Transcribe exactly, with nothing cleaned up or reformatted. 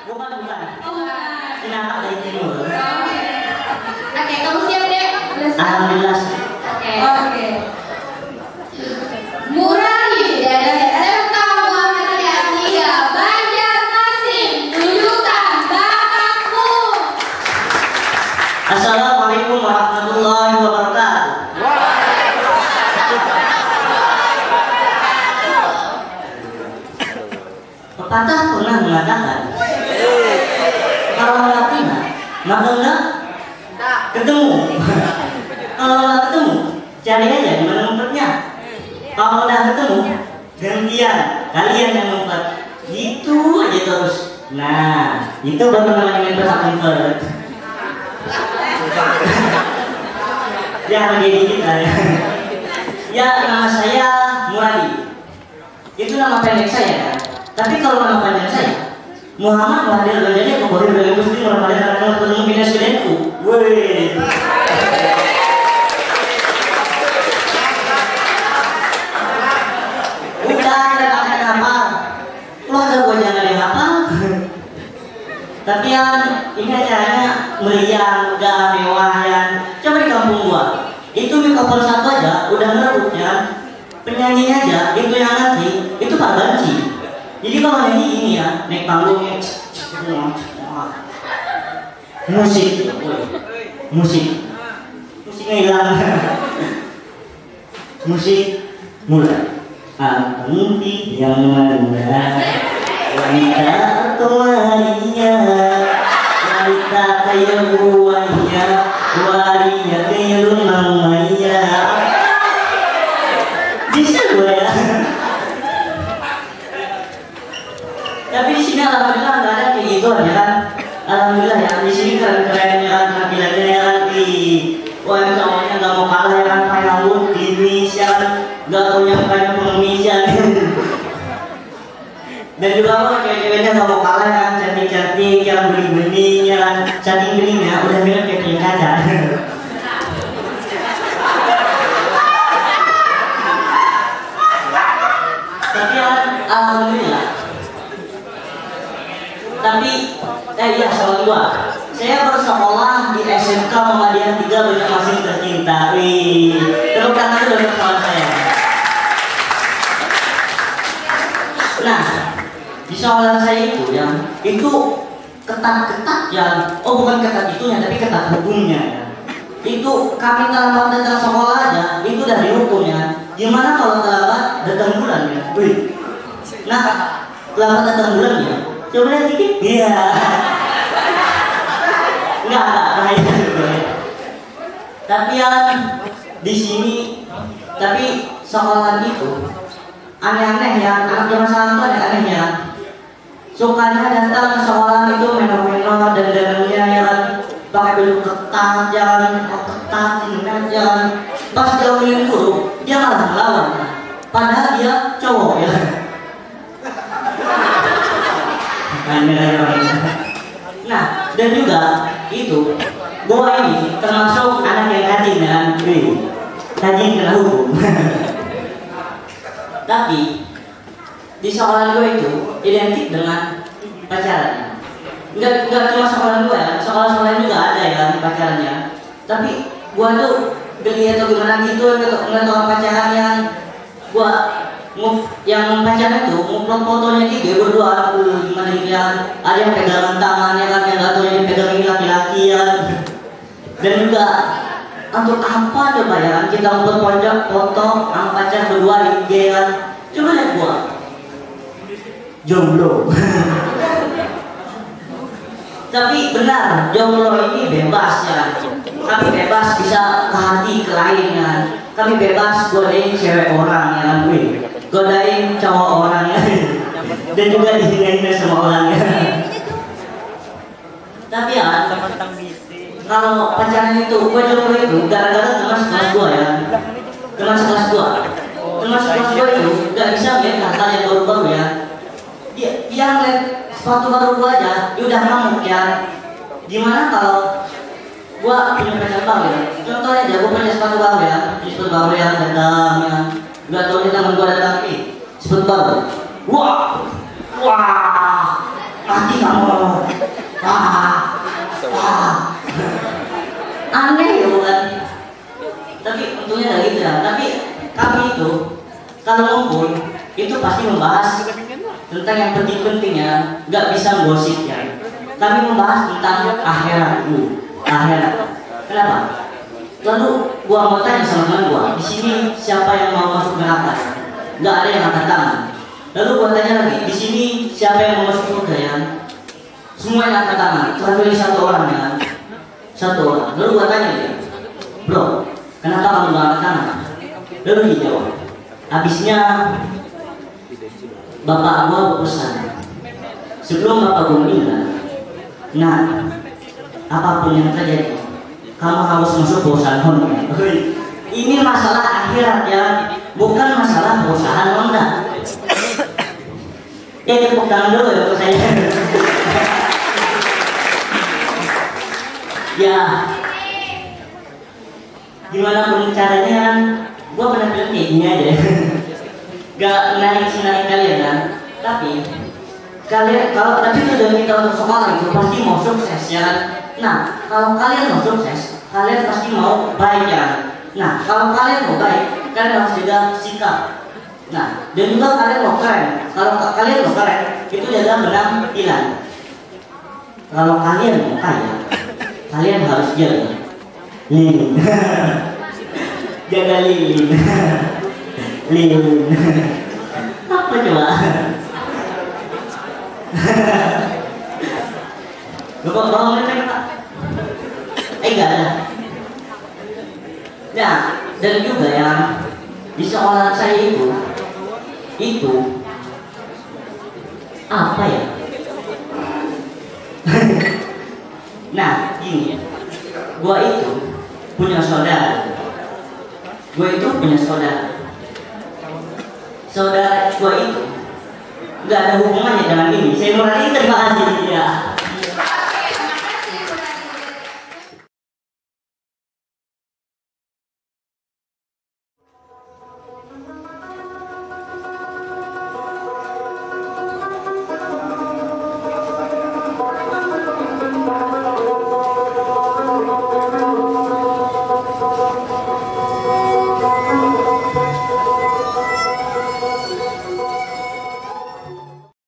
Bukan, bukan. Oh, bukan. Kenapa dari timur? Oke, kamu siap deh? Alhamdulillah. Oke. Oke. Murali dari S M K Muhammadiyah tiga Banjarmasin, tunjukkan bakatmu. Assalamualaikum warahmatullahi wabarakatuh. Pepatah pernah mengatakan, kalau nggak pernah, maka nggak ketemu. Kalau nggak ketemu, cari aja di mana ngumpetnya. Kalau udah ketemu, gantian kalian yang ngumpet. Gitu aja terus. Nah, itu baru namanya main bersama ngumpet. Jangan jadi kita ya. Ya, nama saya Muradi. Itu nama pendek saya kan. Tapi kalau nama panjang saya Muhammad Muhadir Banjani Kemudian dari Muslim Muhammad Muhammad Ketemu Bina Sudenku. Wih. Udah dan akan hafal. Keluarga gue jangan yang hafal. Tapi yang ini acaranya meriah, udah mewah ya. Coba di kampung gua itu mikrofon satu aja udah ngerut ya. Penyanyinya aja itu yang ngerti itu Pak Banci. Jadi kalau nyanyi ini ya naik panggungnya musik, musik, musiknya hilang. Musik mulai. Anti yang mana wanita atau waria, wanita kayak buaya, waria kayak lumangaya. Bisa gue ya. Tapi di sini alhamdulillah nggak ada kayak gitu ya kan. Alhamdulillah ya di sini keren-keren ya kan, laki-laki ya kan di wah cowoknya nggak mau kalah ya kan, kayak rambut gini ya kan, nggak punya kayak pengemis ya. Dan juga apa cewek-ceweknya nggak mau kalah ya kan, cantik-cantik yang bening-bening ya kan, cantik beningnya udah mirip kayak kering kaca. Tapi alhamdulillah. Tapi eh iya soal gua. Saya bersekolah di S M K Muhammadiyah tiga Banjarmasin tercinta. Wih, tepuk tangan dulu untuk kawan saya. Nah, di sekolah saya itu yang itu ketat-ketat yang oh bukan ketat itunya tapi ketat hukumnya ya. Itu kami terlambat datang sekolah aja itu udah dihukum ya. Gimana kalau terlambat datang bulan ya? Wih. Nah, terlambat datang bulan ya. Coba lihat dikit. Iya. Enggak, enggak gitu. Tapi yang di sini tapi sekolah itu aneh-aneh ya, anak zaman sekarang itu aneh-aneh ya. Sukanya datang ke sekolah itu meno-meno dan dananya ya kan, pakai baju ketat, jangan ketat, jangan pas dia ngomongin guru, dia malah melawan. Padahal dia cowok ya. Nah, dan juga itu gua ini termasuk anak yang rajin kan, rajin kena hukum. Tapi di sekolah gue itu identik dengan pacaran. Enggak enggak cuma sekolah gue ya, sekolah-sekolah juga ada ya pacarannya. Tapi gua tuh geli atau gimana gitu nggak tahu pacaran yang gua yang pacaran itu ngupload fotonya gitu berdua gimana gitu ya, ada yang pegangan tangannya kan yang nggak tahu yang dipegangin laki-laki ya. Dan juga untuk apa coba ya kan kita upload pojok foto sama pacar berdua di I G kan, coba lihat gua jomblo. Tapi benar jomblo ini bebas ya, kami bebas bisa ke hati ke lain kan, kami bebas godain cewek orang ya kan, wih godain cowok orang ya, dan juga dihinain sama orang ya. Tapi ya kalau pacaran itu gue jomblo itu gara-gara teman sekelas gue ya, teman sekelas gue, teman sekelas gue itu gak bisa lihat hal yang baru-baru ya. Dia dia ngeliat sepatu baru gue aja, dia udah ngamuk ya. Gimana kalau gue punya pacar baru ya? Contohnya aja gue punya sepatu baru ya, sepatu baru yang datang ya. Gak tau nih teman gue datang nih, sepatu baru. Wah, wah, mati kamu. Ah, ah. Aneh ya bukan? Tapi untungnya dari gitu ya. Tapi kami itu kalau ngumpul itu pasti membahas tentang yang penting-pentingnya, nggak bisa gosip ya. Kami membahas tentang akhirat dulu, akhirat. Kenapa? Lalu gua mau tanya sama teman gua, di sini siapa yang mau masuk neraka? Nggak ada yang angkat tangan. Lalu gua tanya lagi, di sini siapa yang mau masuk surga ya? Semua yang angkat tangan, kecuali satu orang ya, satu orang. Lalu gua tanya dia, bro, kenapa kamu nggak angkat tangan? Lalu dia jawab, habisnya bapak gua berpesan, sebelum bapak gua meninggal, nah apapun yang terjadi, kamu harus masuk perusahaan Honda. Ini masalah akhirat ya, bukan masalah perusahaan Honda. Ya tepuk tangan dulu ya untuk saya. Ya, gimana pun caranya kan, gua pernah bilang kayak gini aja. Gak menarik senang kalian kan, tapi kalian kalau tapi tujuan kita untuk sekolah itu pasti mau sukses ya kan. Nah, kalau kalian mau sukses, kalian pasti mau baik ya. Nah, kalau kalian mau baik, kalian harus jaga sikap. Nah, dan juga kalian mau keren. Kalau kalian mau keren, itu jaga penampilan. Kalau kalian mau kaya, kalian harus jaga lilin. Jaga lilin. Lilin. Apa coba? Bapak bawa mereka Pak? Eh enggak ada. Nah, dan juga yang di sekolah saya itu, itu apa ya? Nah, gini, gua itu punya saudara. Gua itu punya saudara. Saudara gua itu nggak ada hubungannya dengan ini. Saya mau terima kasih ya.